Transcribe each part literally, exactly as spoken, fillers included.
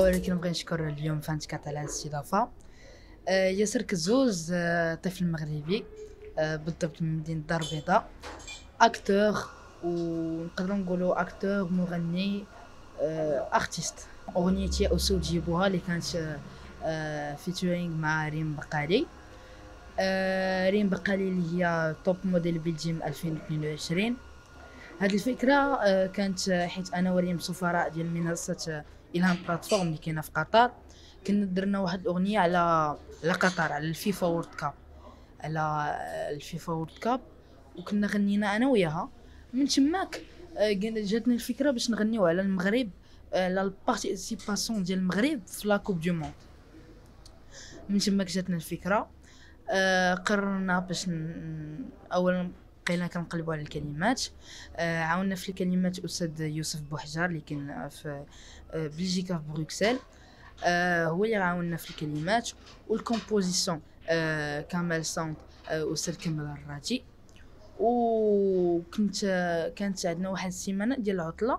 اولا كنبغي نشكر اليوم فانتكات على هذه الاستضافه. آه، ياسر كزوز، آه، طفل مغربي، آه، بالضبط من مدينه الدار البيضاء، اكتور، ونقدروا نقولوا اكتور مغني، آه، ارتيست. اغنيتي اسود جيبوها اللي كانت آه، فيتورينغ مع ريم بقالي. آه، ريم بقالي اللي هي توب موديل بلجيم ألفين واثنين وعشرين. هذه الفكره آه، كانت حيت انا وريم سفراء ديال منصه آه، الهام بلاتفورم اللي كاينه في قطر. كنا درنا واحد الاغنيه على على قطر، على الفيفا وورد كاب، على آه، الفيفا وورد كاب، وكنا غنينا انا وياها. من تماك آه، جاتني الفكره باش نغنيو على المغرب، آه، على البارتيسيباسيون ديال المغرب في لا كوب دو موند. من تماك جاتنا الفكره. آه قررنا باش ن... اولا بقينا كنقلبوا على الكلمات. آه عاوننا في الكلمات استاذ يوسف بوحجار اللي كان في آه بلجيكا في بروكسل. آه هو اللي عاوننا في الكلمات والكومبوزيسيون. آه كمال ساوند، آه استاذ كمال الراجي. وكنت آه كانت عندنا واحد السيمانه ديال العطله.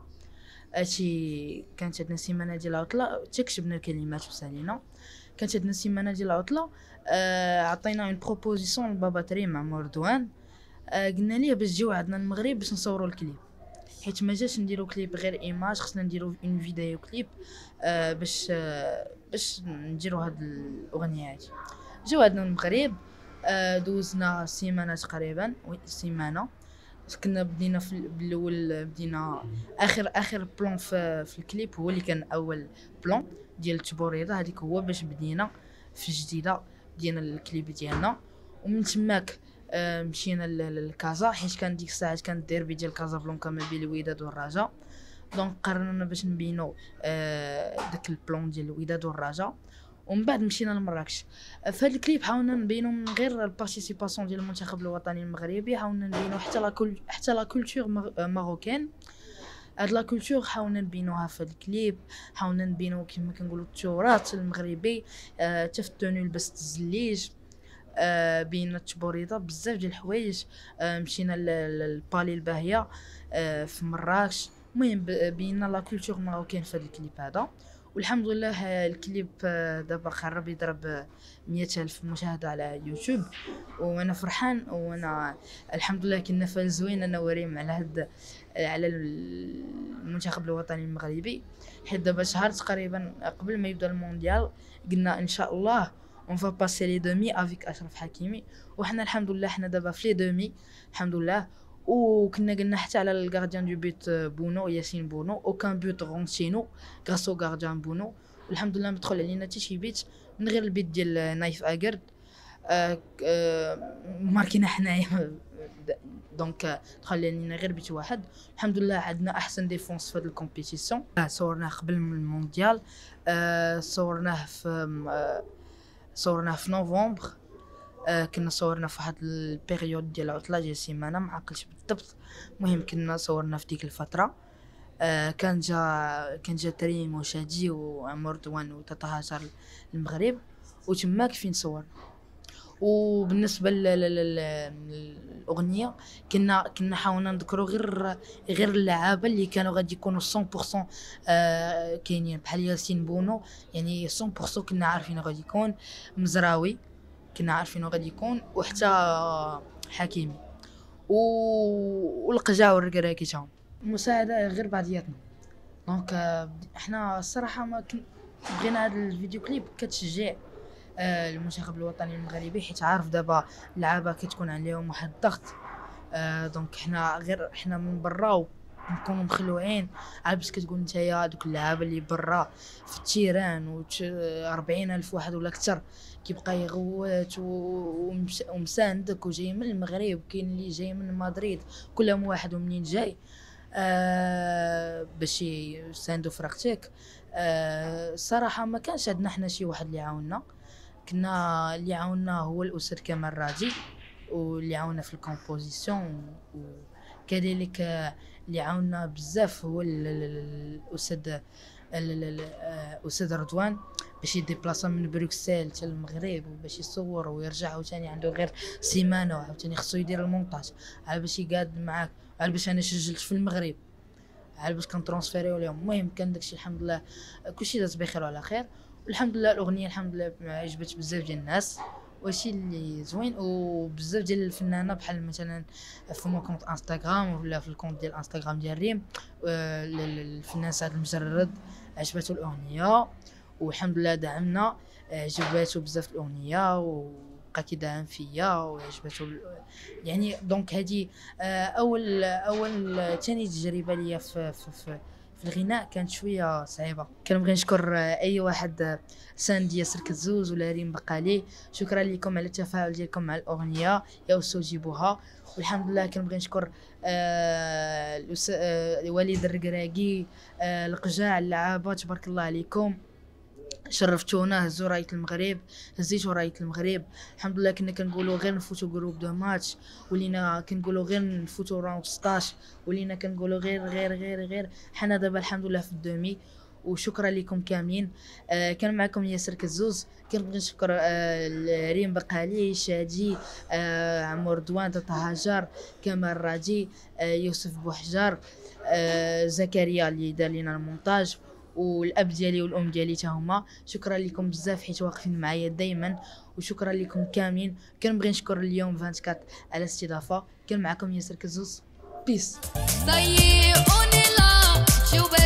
هادشي كانت عندنا سيمانه ديال العطله تكتبنا الكلمات وسالينا. كانت عندنا سيمانه ديال العطله. آه عطينا اون بروبوزيسيون لبابا تريم مع مردوان. آه قلنا ليه باش تجيو عندنا المغرب باش نصوروا الكليب، حيت ما جاش نديرو كليب غير ايماج، خصنا نديرو اون فيديو كليب آه باش آه باش نديرو هاد الاغنيه هادي. جاو عندنا المغرب. آه دوزنا سيمانه تقريبا، وي سيمانه. كنا بدينا في بالاول، بدينا اخر اخر بلون في, في الكليب هو اللي كان اول بلون ديال التبوريضه هذيك، هو باش بدينا في الجديده ديال الكليب ديالنا. ومن تماك آه مشينا للكازا، حيت كان ديك الساعات كان الديربي ديال كازابلانكا ما بين الوداد والرجاء. دونك قررنا باش نبينو آه داك البلون ديال الوداد والرجاء. ومن بعد مشينا لمراكش. في هذا الكليب حاولنا نبينو من غير البارتيسيباسيون ديال المنتخب الوطني المغربي، حاولنا نبينو حتى لا كل حتى لا كولتور ماروكان. هاد لا كولتور حاولنا نبينوها في الكليب، حاولنا نبينو كما كنقولوا التراث المغربي. آه تفتنوا لبس الزليج، آه بينا التبوريضه، بزاف ديال الحوايج. آه مشينا للبالي الباهيه آه في مراكش. المهم بينا لا كولتور ماروكان في هذا الكليب هذا. والحمد لله الكليب دابا قرب يضرب مية ألف مشاهدة على يوتيوب، وانا فرحان. وانا الحمد لله كنا فالزوين انا وريم على هاد على المنتخب الوطني المغربي، حيت دابا شهر تقريبا قبل ما يبدا المونديال قلنا ان شاء الله اون فا باسي لي دومي افيك اشرف حكيمي. وحنا الحمد لله حنا دابا في لي دومي الحمد لله. وكنا قلنا حتى على الغارديان دو بيت بونو، ياسين بونو، اوكان بيت غونتينو غاسو غارديان بونو. والحمد لله ما دخل علينا حتى شي بيت من غير البيت ديال نايف اكرد. آه آه ماركينا حنايا. دونك دخل علينا غير بيت واحد. الحمد لله عندنا احسن ديفونس في هذه الكومبيتيسيون. صورناه قبل من المونديال. آه صورناه في آه صورناه في نوفمبر. آه كنا صورنا في واحد البيريود ديال العطله ديال سيمانه، ما عقلتش بالضبط. المهم كنا صورنا في ديك الفتره. آه كان جا كان جا تريم وشادي ومردوان وتطهجر المغرب، وتماك فين صور. وبالنسبه للاغنيه كنا كنا حاولنا نذكروا غير غير اللعابه اللي كانوا غادي يكونوا مية بالمية آه كاينين، بحال ياسين بونو يعني مية بالمية كنا عارفين غادي يكون، مزراوي كنا عارفين غادي يكون، وحتى حكيمي و... والقجا والركراكي تاعهم. المساعده غير بعضياتنا. دونك احنا الصراحه ما كن... بغينا هذا الفيديو كليب كتشجيع آه المنتخب الوطني المغربي، حيت عارف دابا اللعابه كتكون عليهم واحد الضغط. آه دونك حنا غير حنا من برا نكونوا مخلوعين. عاد باش كتقول نتايا دوك اللعابه اللي برا في التيران و أربعين ألف واحد ولا اكثر كيبقى يغوت ومساندك وجاي من المغرب، كاين اللي جاي من مدريد، كلهم واحد ومنين جاي آه باش يساندوا فرقتك. آه الصراحه ما كانش عندنا حنا شي واحد اللي عاوننا. كنا اللي عاوننا هو الاستاذ كمال راجي، واللي عاوننا في الكومبوزيسيون، وكذلك اللي عاوننا بزاف هو الاستاذ الاستاذ رضوان باش يديبلاصا من بروكسل حتى للمغرب وباش يصور ويرجع عاوتاني عنده غير سيمانه، وعاوتاني خصو يدير المونتاج على باش يقاد معاك، على باش انا سجلت في المغرب. على باش كنترونسفيريو ليهم. المهم كان داكشي الحمد لله كلشي داز بخير وعلى خير، والحمد لله الاغنيه الحمد لله عجبت بزاف ديال الناس، وهادشي اللي زوين. وبزاف ديال الفنانه بحال مثلا في مو كونت انستغرام ولا في الكونت ديال انستغرام ديال ريم، آه، الفنان سعد المجرد عجبته الاغنيه والحمد لله دعمنا، عجبته بزاف الاغنيه وبقى كيدعم فيا وعجبته يعني. دونك هذه اول اول ثاني تجربه ليا في, في, في في الغناء كانت شويه صعيبه. كنبغي نشكر اي واحد ساند ديال سركة زوز ولا ريم بقالي، شكرا لكم على التفاعل ديالكم مع الاغنيه يا استجيبوها. والحمد لله كنبغي نشكر آه آه وليد الركراكي، آه القجاع اللعابه، تبارك الله عليكم، شرفتونا، هزوا رايه المغرب، هزيتوا رايه المغرب. الحمد لله كنا كنقولوا غير نفوتوا جروب دو ماتش، ولينا كنقولوا غير نفوتوا راوند ستطاش، ولينا كنقولوا غير غير غير غير حنا دابا الحمد لله في الدومي. وشكرا لكم كاملين. آه كان معكم ياسر كزوز. كنبغي نشكر آه ريم بقالي، شادي، آه عمر دوان، طه هاجر، كمال راجي، آه يوسف بوحجر، آه زكريا اللي دار لينا المونتاج، والاب ديالي والام ديالي حتى هما. شكرا لكم بزاف حيت واقفين معايا دائما، وشكرا لكم كاملين. كنبغي نشكر اليوم أربعة وعشرين على الاستضافه. كان معكم ياسر كزوز. بيس.